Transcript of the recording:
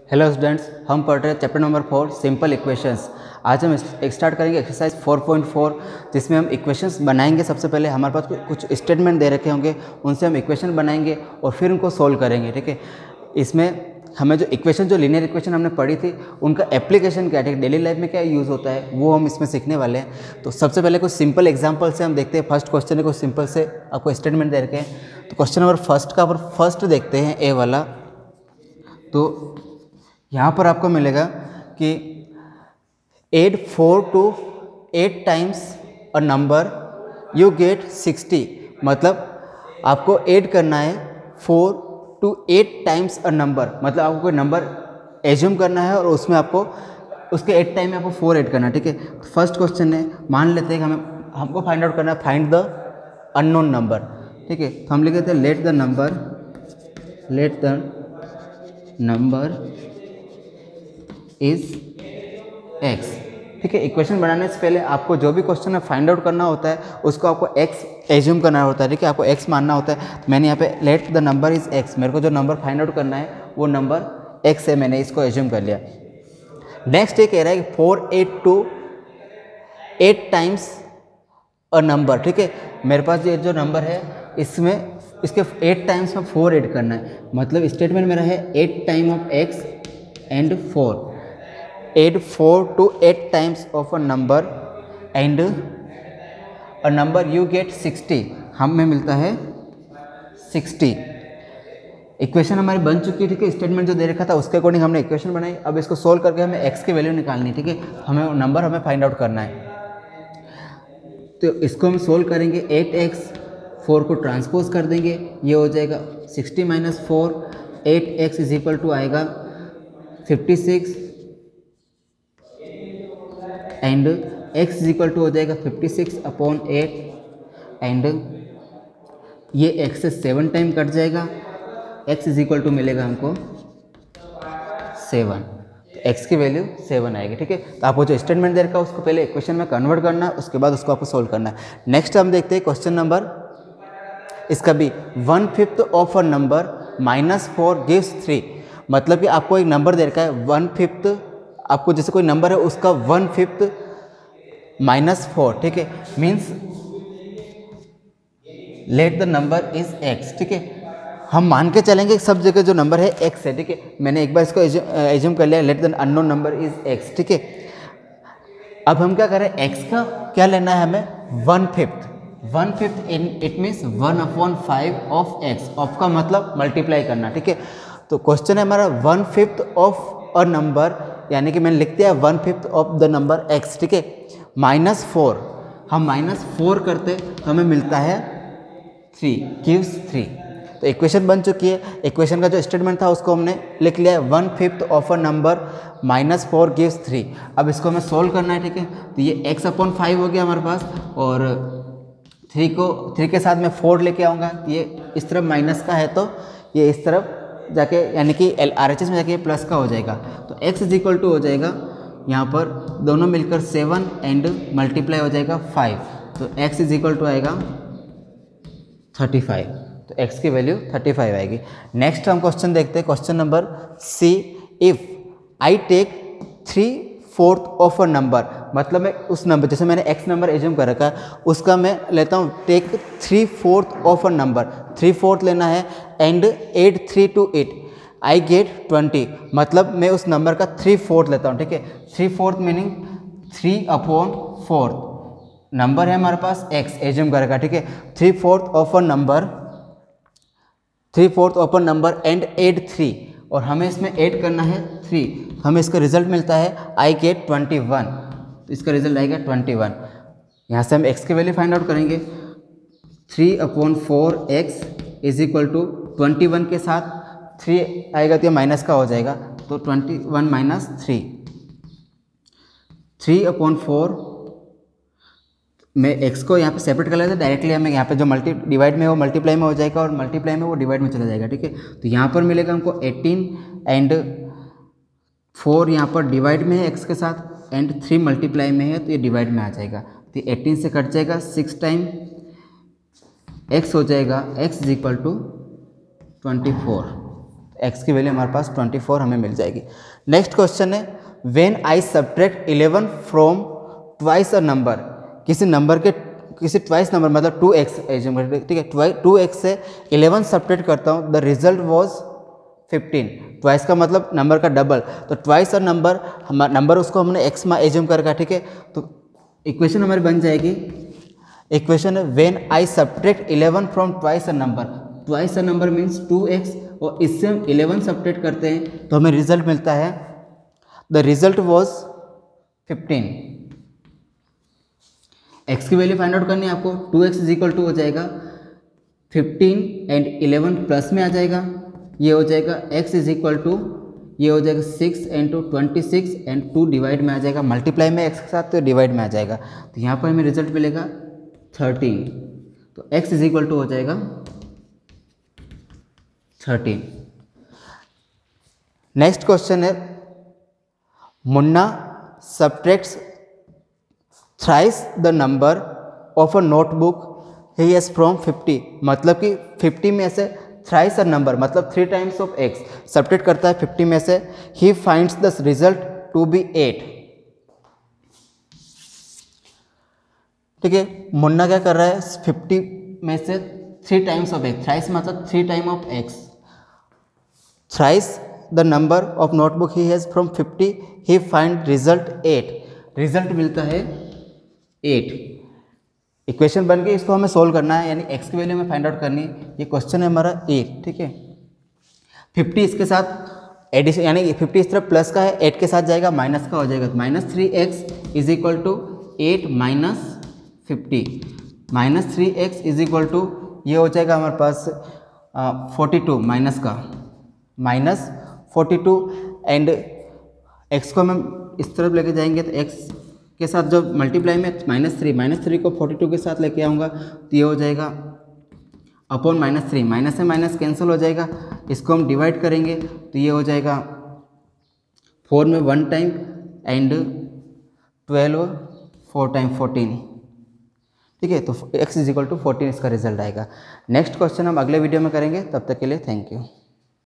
Hello students, हम पढ़ रहे हैं चैप्टर नंबर 4 सिंपल इक्वेशंस। आज हम स्टार्ट करेंगे एक्सरसाइज 4.4 जिसमें हम इक्वेशंस बनाएंगे। सबसे पहले हमारे पास कुछ स्टेटमेंट दे रखे होंगे, उनसे हम इक्वेशन बनाएंगे और फिर उनको सोल्व करेंगे। ठीक है, इसमें हमें जो इक्वेशन, जो लीनियर इक्वेशन हमने पढ़ी थी, उनका एप्लीकेशन क्या है, डेली लाइफ में क्या यूज़ होता है, वो हम इसमें सीखने वाले हैं। तो सबसे पहले कुछ सिंपल एग्जाम्पल से हम देखते हैं। फर्स्ट क्वेश्चन है, कुछ सिंपल से आपको स्टेटमेंट दे रखे हैं। तो क्वेश्चन नंबर फर्स्ट का फर्स्ट देखते हैं, ए वाला। तो यहाँ पर आपको मिलेगा कि add 4 to 8 times a number you get 60। मतलब आपको ऐड करना है 4 to 8 times a number, मतलब आपको कोई नंबर एज्यूम करना है और उसमें आपको उसके 8 टाइम में आपको 4 ऐड करना है। ठीक है, फर्स्ट क्वेश्चन है, मान लेते हैं कि हमको फाइंड आउट करना है, फाइंड द अननोन नंबर। ठीक है, तो हम लिख देते हैं let the number is x। ठीक है, इक्वेशन बनाने से पहले आपको जो भी क्वेश्चन में फाइंड आउट करना होता है उसको आपको x एज्यूम करना होता है। ठीक है, आपको x मानना होता है। मैंने यहाँ पे let the number is x, मेरे को जो नंबर फाइंड आउट करना है वो नंबर x है, मैंने इसको एज्यूम कर लिया। नेक्स्ट ये कह रहा है कि 4 to 8 टाइम्स अ नंबर। ठीक है, मेरे पास ये जो नंबर है इसमें इसके 8 टाइम्स में 4 ऐड करना है। मतलब स्टेटमेंट मेरा है 8 time of x and 4। add 4 to 8 times of a number and a number you get 60। हमें मिलता है 60। इक्वेशन हमारी बन चुकी है। ठीक है, स्टेटमेंट जो दे रखा था उसके अकॉर्डिंग हमने इक्वेशन बनाई। अब इसको सोल्व करके हमें x की वैल्यू निकालनी है। ठीक है, हमें नंबर हमें फाइंड आउट करना है। तो इसको हम सोल्व करेंगे, 8x 4 को ट्रांसपोज कर देंगे, ये हो जाएगा 60 - 4। 8x इज इक्वल टू आएगा 56 and x is equal to हो जाएगा 56/8 एंड ये x से 7 टाइम कट जाएगा, x इज इक्वल टू मिलेगा हमको 7। तो x की वैल्यू 7 आएगी। ठीक है, तो आपको जो स्टेटमेंट दे रखा है उसको पहले इक्वेशन में कन्वर्ट करना है, उसके बाद उसको आपको सोल्व करना है। नेक्स्ट हम देखते हैं क्वेश्चन नंबर, इसका भी 1/5 ऑफ अ नंबर -4 गिव्स 3। मतलब कि आपको एक नंबर दे रखा है 1/5, आपको जैसे कोई नंबर है उसका 1/5 -4। ठीक है, means let the number is x। ठीक है, हम मान के चलेंगे सब जगह जो नंबर है x है। ठीक है, मैंने एक बार इसको एज्यूम कर लिया, let the unknown number is x। ठीक है, अब हम क्या करें, x का क्या लेना है हमें, 1/5 it means 1/5 of x। Of का मतलब मल्टीप्लाई करना। ठीक है, तो क्वेश्चन है हमारा 1/5 ऑफ अ नंबर, यानी कि मैंने लिख दिया 1/5 ऑफ द नंबर x। ठीक है, -4, हम -4 करते तो हमें मिलता है 3, गिव्स 3। तो इक्वेशन बन चुकी है। इक्वेशन का जो स्टेटमेंट था उसको हमने लिख लिया है 1/5 ऑफ अ नंबर -4 गिव्स 3। अब इसको हमें सोल्व करना है। ठीक है, तो ये x/5 हो गया हमारे पास, और 3 के साथ मैं 4 लेके आऊँगा, ये इस तरफ माइनस का है तो ये इस तरफ जाके, यानी कि RHS में जाके प्लस का हो जाएगा। तो x इज इक्वल टू हो जाएगा यहाँ पर दोनों मिलकर 7 एंड मल्टीप्लाई हो जाएगा 5। तो x इज इक्वल टू आएगा 35। तो x की वैल्यू 35 आएगी। नेक्स्ट हम क्वेश्चन देखते हैं, question number C। If I take 3/4 of a number, मतलब मैं उस नंबर, जैसे मैंने x नंबर एज्यूम कर रखा है उसका मैं लेता हूँ टेक 3/4 ऑफ अ नंबर, 3/4 लेना है and add 3 to 8 I get 20। मतलब मैं उस नंबर का 3/4 लेता हूँ। ठीक है, 3/4 मीनिंग 3/4 नंबर है हमारे पास x एज्यूम कर रखा है। ठीक है, 3/4 of a number and add 3, और हमें इसमें ऐड करना है 3। हमें इसका रिजल्ट मिलता है आई गेट 21। तो इसका रिजल्ट आएगा 21। यहाँ से हम x की वैल्यू फाइंड आउट करेंगे, 3/4x इज इक्वल टू 21 के साथ 3 आएगा तो ये माइनस का हो जाएगा, तो 21 - 3। 3/4 मैं x को यहाँ पे सेपरेट कर लेते हैं, डायरेक्टली हमें यहाँ पे जो डिवाइड में वो मल्टीप्लाई में हो जाएगा और मल्टीप्लाई में वो डिवाइड में चला जाएगा। ठीक है, तो यहाँ पर मिलेगा हमको 18 एंड 4 यहाँ पर डिवाइड में है x के साथ एंड 3 मल्टीप्लाई में है तो ये डिवाइड में आ जाएगा। तो 18 से कट जाएगा, 6 टाइम x हो जाएगा, x is equal to 24। x की वैल्यू हमारे पास 24 हमें मिल जाएगी। नेक्स्ट क्वेश्चन है when I subtract 11 from twice a number, किसी नंबर के किसी ट्वाइस नंबर मतलब 2x, ठीक है, 2x से 11 सब्ट्रैक्ट करता हूँ, द रिजल्ट वॉज 15। ट्वाइस का मतलब नंबर का डबल, तो ट्वाइस अ नंबर उसको हमने x में एज्यूम करके, ठीक है, तो इक्वेशन हमारी बन जाएगी, इक्वेशन है when I subtract 11 from twice a number, twice a number means 2x, और इससे हम 11 सब्ट्रैक्ट करते हैं तो हमें रिजल्ट मिलता है, द रिजल्ट वॉज 15। x की वैल्यू फाइंड आउट करनी है आपको, 2x इज इक्वल टू हो जाएगा 15 एंड 11 प्लस में आ जाएगा, ये हो जाएगा x इज इक्वल टू, ये हो जाएगा 6 इंटू 26 एंड 2 डिवाइड में आ जाएगा, मल्टीप्लाई में x के साथ तो डिवाइड में आ जाएगा, तो यहाँ पर हमें रिजल्ट मिलेगा 13, तो x इज इक्वल टू हो जाएगा 13। नेक्स्ट क्वेश्चन है Munna subtracts thrice the number of a notebook he has from 50, मतलब कि 50 में से थ्राइस अ नंबर मतलब 3 टाइम्स ऑफ x सब्ट्रैक्ट करता है 50 में से, he finds the result to be 8। ठीक है, मुन्ना क्या कर रहा है, 50 में से 3 टाइम्स ऑफ x, थ्राइस मतलब 3 time of x, thrice the number of notebook he has from 50, he find result 8, result मिलता है 8। इक्वेशन बन गई, इसको हमें सोल्व करना है, यानी x की वैल्यू हमें फाइंड आउट करनी है, ये क्वेश्चन है हमारा 8, ठीक है। 50 इसके साथ एडिशन, यानी 50 इस तरफ प्लस का है, 8 के साथ जाएगा माइनस का हो जाएगा, -3x is equal to 8 minus 50, -3x is equal to ये हो जाएगा हमारे पास 42 माइनस का -42 एंड x को हम इस तरफ लेके जाएंगे तो x के साथ जो मल्टीप्लाई में -3 को 42 के साथ लेके आऊँगा तो ये हो जाएगा अपॉन -3, माइनस से माइनस कैंसिल हो जाएगा, इसको हम डिवाइड करेंगे तो ये हो जाएगा 4 में 1 टाइम एंड 12 4 टाइम 14, ठीक है, तो x इज इक्वल टू 14 इसका रिजल्ट आएगा। नेक्स्ट क्वेश्चन हम अगले वीडियो में करेंगे, तब तक के लिए थैंक यू।